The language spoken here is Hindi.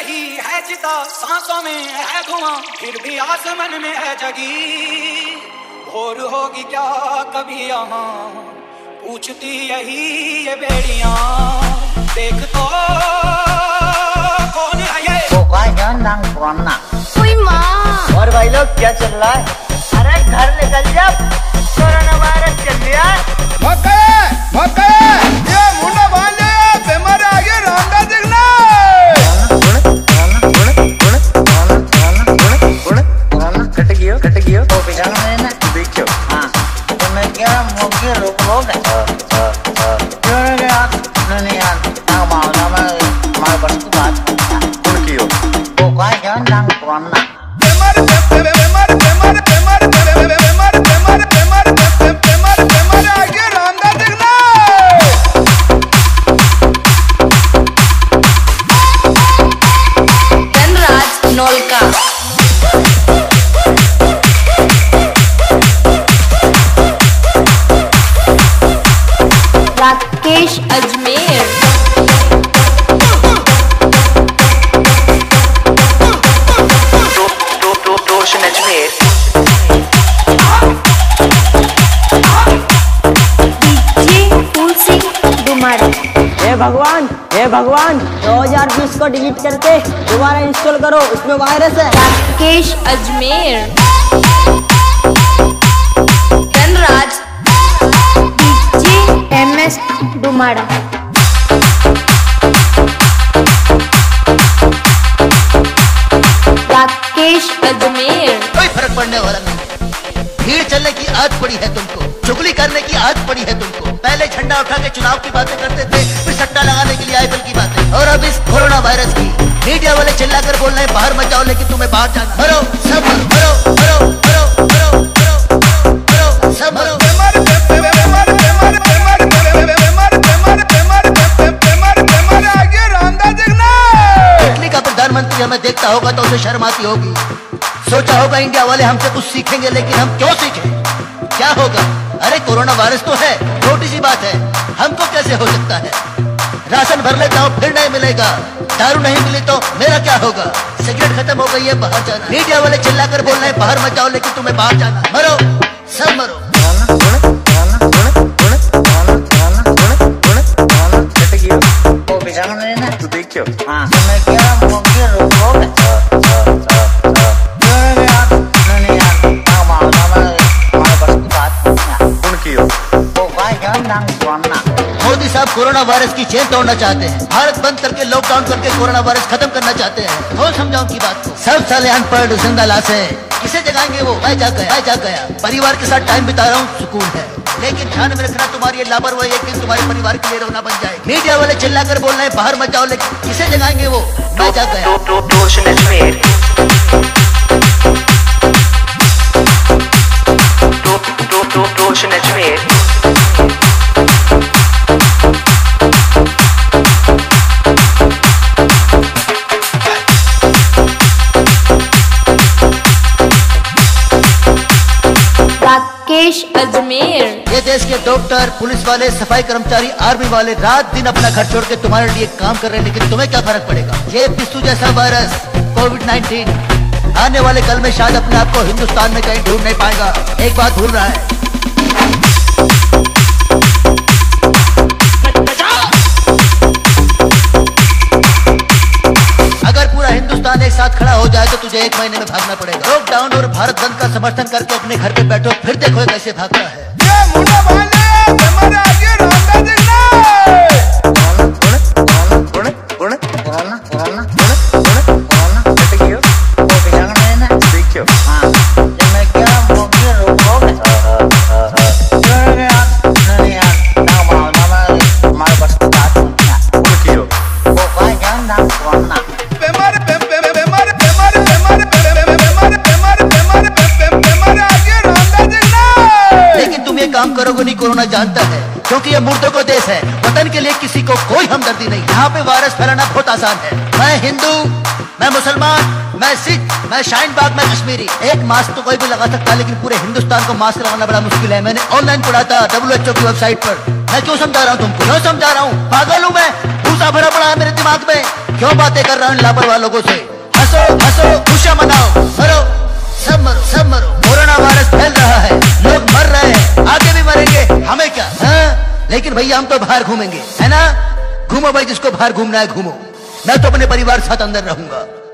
यही है चिता, सांसों में है धुआं, फिर भी आसमान में है जगी। भोर होगी क्या कभी यहाँ, पूछती यही ये बेड़ियां। देख तो कौन है ये? और भाई लोग क्या चल रहा है? अरे घर निकल जा, कोरोना वायरस चल रहा है। ये मुंडा बांध ले, बीमार आ गया रामदास देखना। कट गयो तो बिगाड़ में ना देखो। हाँ तो मैं क्या मुझे रोक लोगे? क्यों नहीं यार ना मालूम हमारे बस की बात कौन कियो? वो काय क्या नाम पुराना राकेश अजमेर। रोशन अजमेर। डीजे फूल सिंह डुमारा। हे भगवान 2020 को डिलीट करके दोबारा इंस्टॉल करो, उसमें वायरस है। राकेश अजमेर। धनराज। DJ MS Dumara. राकेश अजमेर। कोई फर्क पड़ने वाला नहीं। भीड़ चलने की आदत पड़ी है तुमको, चुगली करने की आदत पड़ी है तुमको। पहले झंडा उठा के चुनाव की बातें करते थे, फिर सट्टा लगाने के लिए आईपीएल की बातें, और अब इस कोरोना वायरस की। मीडिया वाले चिल्लाकर बोल रहे हैं बाहर मत जाओ, लेकिन तुम्हें बाहर जाना। मरो सब मरो, मरो मरो मरो मरो मरो सब मरो। इटली का प्रधानमंत्री हमें देखता होगा तो उसे शर्म आती होगी। सोचा होगा इंडिया वाले हमसे कुछ सीखेंगे, लेकिन हम क्यों सीखें? क्या होगा? अरे कोरोना वायरस तो है, छोटी सी बात है, हमको कैसे हो सकता है? राशन भर लेता हूँ फिर नहीं मिलेगा, दारू नहीं मिली तो मेरा क्या होगा? सिगरेट खत्म हो गई है, बाहर जाना। मीडिया वाले चिल्लाकर बोल रहे हैं बाहर मत जाओ, लेकिन तुम्हें बाहर जाना। मरो सब मरो। तो देखो। हाँ तो मैं क्या मुझे रोक लोगे? मोदी साहब कोरोना वायरस की चेन तोड़ना चाहते हैं, भारत बंद करके लॉकडाउन करके कोरोना वायरस खत्म करना चाहते हैं। और समझाऊं की बात को, सब साले अनपढ़ जिंदा लाशें, किसे जगाएंगे वो? मैं जा गया, परिवार के साथ टाइम बिता रहा हूँ, सुकून है। लेकिन ध्यान में रखना, तुम्हारी ये लापरवाही एक दिन तुम्हारे परिवार के लिए रोना बन जाए। मीडिया वाले चिल्लाकर बोल रहे हैं बाहर मत जाओ, लेकिन किसे जगाएंगे वो? मैं जा गया। रोशन अजमेर। रोशन अजमेर। राकेश अजमेर। ये देश के डॉक्टर, पुलिस वाले, सफाई कर्मचारी, आर्मी वाले रात दिन अपना घर छोड़ के तुम्हारे लिए काम कर रहे हैं, लेकिन तुम्हें क्या फर्क पड़ेगा? ये पिस्सू जैसा वायरस कोविड-19 आने वाले कल में शायद अपने आप को हिंदुस्तान में कहीं ढूंढ नहीं पाएगा। एक बात भूल रहा है, अगर पूरा हिंदुस्तान एक साथ खड़ा हो जाए तो तुझे 1 महीने में भागना पड़ेगा। लॉकडाउन और भारत बंद का समर्थन करके अपने घर पे बैठो, फिर देखो कैसे भागता है। काम करोगे नहीं, कोरोना जानता है, क्योंकि ये मुर्दों का देश है। वतन के लिए किसी को कोई हमदर्दी नहीं। यहाँ पे वायरस फैलाना बहुत आसान है। मैं हिंदू, मैं मुसलमान, मैं सिख, मैं शाहीन बाग, मैं कश्मीरी। एक मास्क तो कोई भी लगा सकता है, लेकिन पूरे हिंदुस्तान को मास्क लगाना बड़ा मुश्किल है। मैंने ऑनलाइन पढ़ा था WHO की वेबसाइट पर। मैं क्यों समझा रहा हूँ तुमको? क्यों समझा रहा हूँ? पागल हूँ मैं? भूसा भरा पड़ा है मेरे दिमाग में, क्यों बातें कर रहा हूं लापरवाह लोगों से। हंसो हंसो खुशियां मनाओ, मरो सब मरो सब मरो। कोरोना वायरस फैल रहा है, लोग मर रहे हैं, आगे भी मरेंगे, हमें क्या हाँ? लेकिन भैया हम तो बाहर घूमेंगे, है ना? घूमो भाई, जिसको बाहर घूमना है घूमो, मैं तो अपने परिवार के साथ अंदर रहूंगा।